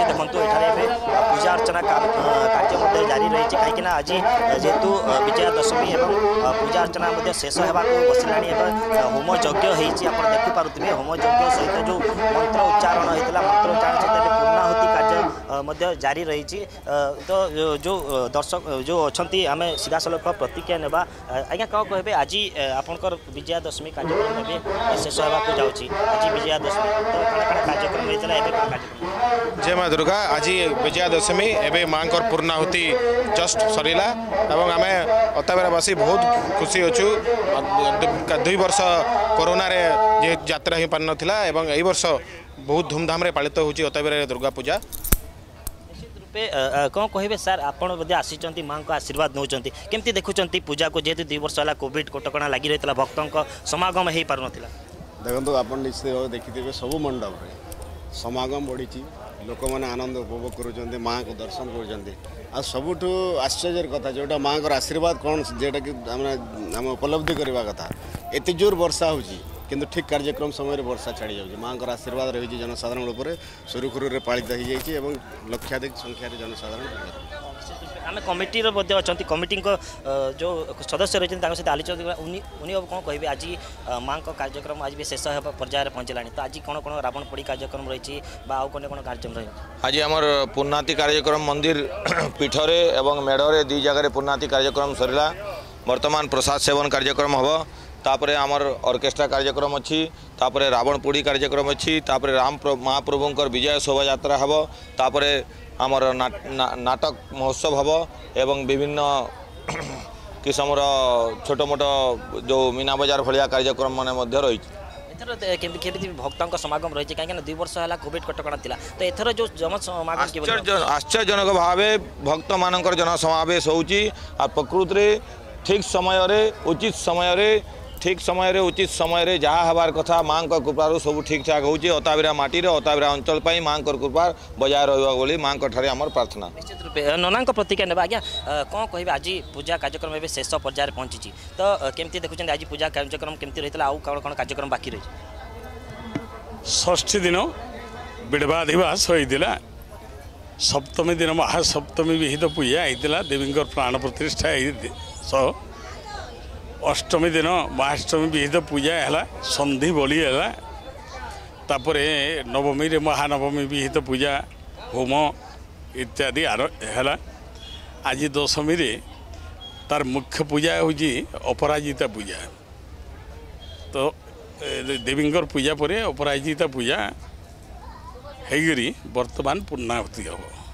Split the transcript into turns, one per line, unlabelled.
रही देखो ये पूजा अर्चना कार्य जारी रही कहीं आज जेहेतु विजया दशमी और पूजा अर्चना शेष होगा बसला होम यज्ञ होती देखिपे होम यज्ञ सहित जो मंत्र उच्चारण होता मंत्र उच्चारण सहित पूर्णाहुति कार्य जारी रही तो जो दर्शक जो अच्छा आम सीधा सलख प्रतिक्रिया नेबा आज्ञा कौन कहे आज आपंकर विजया दशमी कार्यक्रम शेष होगा जाऊँगी आज विजया दशमी तो कार्यक्रम होता है
जय माँ दुर्गा आज विजया दशमी एवं माँ पूर्णाहुति जस्ट सरला आम अताबरावासी बहुत खुशी अच्छु 2 वर्ष कोरोना रे यात्रा हो पार नाला यही वर्ष बहुत धूमधाम रे पालित होची अताबेरा दुर्गा पूजा
कौन कहे सार आपड़ आसी माँ को आशीर्वाद नौ केमती देखुं पूजा को जेहेतु 2 वर्ष है कोविड कटकणा लगी रही भक्तों समागम हो पार ना
देखो आप निश्चित देखिए सब मंडप समागम बढ़ी लोक मैंने आनंद उपभोग कर माँ को दर्शन कर सबुठ आश्चर्य कथा जोटा माँ को आशीर्वाद कौन जेटा कि आम उपलब्धि करवा कथा एत जोर वर्षा हो किंतु ठीक कार्यक्रम समय वर्षा छाड़ी जाऊँगी माँ को आशीर्वाद रही जनसाधारण उपर सुरुखुरु पालित हो जाए लक्षाधिक संख्यार जनसाधारण
आम कमिटी अच्छा कमिटी जो सदस्य रही सहित आलोचना उन्हीं कौन कहे आज माँ का कार्यक्रम आज भी शेष पर्यायर पहुँचला तो आज कौन कौन रावण पोड़ी कार्यक्रम रही कौन कौन कार्यक्रम रही
आज आमर पूर्णाति कार्यक्रम मंदिर पीठरे एवं मेढ़रे 2 जगह पूर्णाति कार्यक्रम सरला वर्तमान प्रसाद सेवन कार्यक्रम हम तापरे आमर ऑर्केस्ट्रा कार्यक्रम अच्छी तापरे रावण पोड़ी कार्यक्रम अच्छी तापरे राम महाप्रभुंकर विजय शोभा यात्रा हम तापरे आमर नाटक महोत्सव हम एवं विभिन्न किसमर छोट मोट जो मीना बजार भाया कार्यक्रम मान रही
भक्तों समागम रही कहीं 2 वर्ष है कोविड कटकणा तो एथर जो जनसमागम
आश्चर्यजनक भाव भक्त मान जनसमावेश होची प्रकृति ठीक समय उचित समय ठीक समय उचित समय जहाँ हबार कथा माँ कृपार सब ठीक ठाक होची अताबिरा माटी अताबिरा अंचल पर माँ कृपा बजाय रही माँ आम प्रार्थना
निश्चित रूपे नना प्रतिक्रिया ने आज्ञा कौन कहे आज पूजा कार्यक्रम ए शेष पर्यायर पहुँची तो केमती देखुं आज पूजा कार्यक्रम केमती रही आउ कौन कौन कार्यक्रम बाकी रही
षष्ठी दिन बिड़वादिवास होता सप्तमी दिन महासप्तमी विहित पूजा होता देवी प्राण प्रतिष्ठा सह अष्टमी दिन महाअष्टमी विहित पूजा है संधि बलि है तापरे नवमी रे महानवमी विहित पूजा होम इत्यादि है आज दशमी रे तार मुख्य पूजा होची अपराजिता पूजा तो देवी पूजा पर अपराजिता पूजा होगी वर्तमान पूर्णाहुति हम।